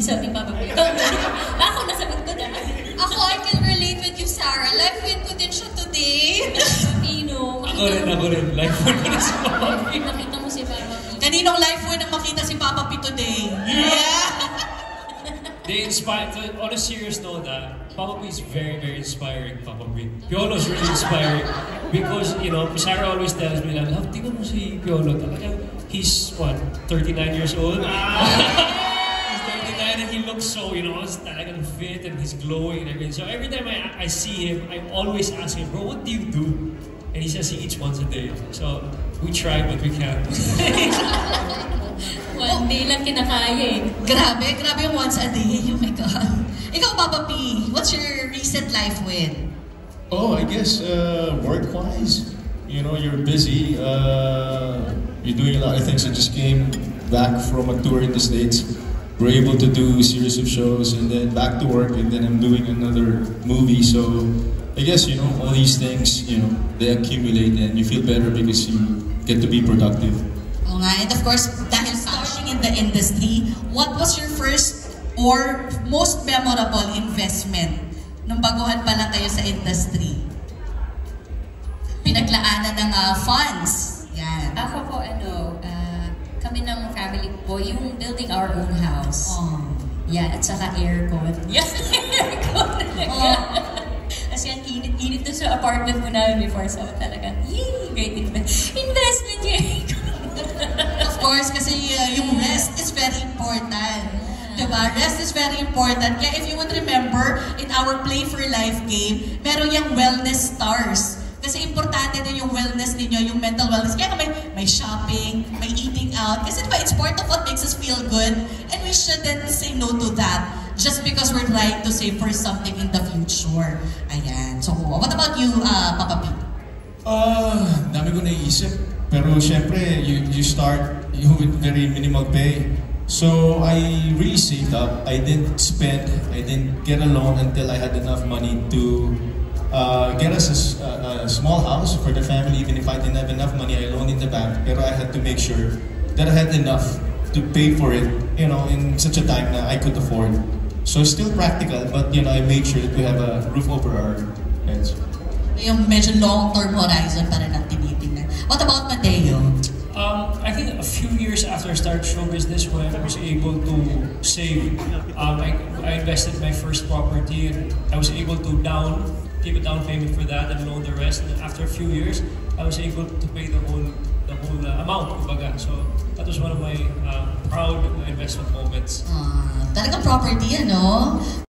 sabi ni Papa P. Ako nasagot ko na. Ako, I can relate with you, Sarah. Life win ko din siya today. Pino. Ako rin. Life win ko na si Papa P. Nakita mo si Papa P. Kaninong life win ang makita si Papa P today? Yeah! They inspire, on a serious note, Papa P is very, very inspiring, Papa P. Piolo is really inspiring because, you know, Sarah always tells me, love, tingnan mo si Piolo. He's, 39 years old? He's 39 and he looks so, talagang fit and he's glowing and everything. So every time I see him, I always ask him, bro, what do you do? And he says he eats once a day. So we try, but we can't. One day lang kinakaya eh. Grabe yung once a day. Oh my God. Ikaw, Papa P, what's your recent life win? Oh, I guess work-wise, you're busy. You're doing a lot of things. I just came back from a tour in the States. We're able to do a series of shows and then back to work and then I'm doing another movie. So I guess, all these things, they accumulate and you feel better because you get to be productive. Oh nga, and of course, dahil starting in the industry, what was your first or most memorable investment nung baguhan pa lang kayo sa industry? Pinaglaanan ng funds. Yan. Ako po, kami ng family po, yung building our own house. Oh. Yeah, at saka aircon. Yeah, aircon. Oh. Kasi ang init doon sa apartment ko namin before. So talagang, yay, great investment yung aircon. Of course, kasi yung rest is very important. Diba? Rest is very important. Kaya if you would remember, in our Play for Life game, meron yung wellness stars. Kasi importante din yung wellness ninyo, yung mental wellness. Kaya may shopping, may eating out. Kasi diba, it's part of what makes us feel good. And we shouldn't say no to that just because we're trying to save for something in the future. Ayan. So, what about you, Papa P? Dami ko naiisip. Pero syempre, you start with very minimal pay. So I really saved up. I didn't spend. I didn't get a loan until I had enough money to get us a small house for the family. Even if I didn't have enough money, I loaned in the bank. Pero I had to make sure that I had enough to pay for it, in such a time that I could afford. So still practical, but I made sure that we have a roof over our heads. Yung medyo long-term horizon para lang tinitingnan. What about Mateo? I think a few years after I started show business, when I was able to save, I invested my first property and I was able to give a down payment for that and loan the rest. And after a few years, I was able to pay the whole amount. Kumbaga. So that was one of my proud investment moments. Talagang property,